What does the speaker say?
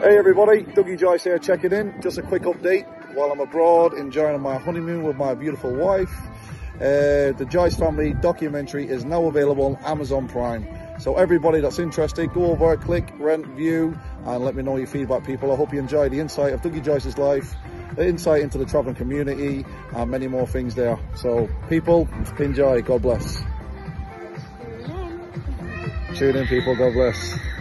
Hey everybody, Dougie Joyce here checking in. Just a quick update while I'm abroad enjoying my honeymoon with my beautiful wife. The Joyce family documentary is now available on Amazon Prime. So everybody that's interested, go over, click, rent, view, and let me know your feedback, people. I hope you enjoy the insight of Dougie Joyce's life, the insight into the traveling community, and many more things there. So people, enjoy. God bless. Tune in, people. God bless.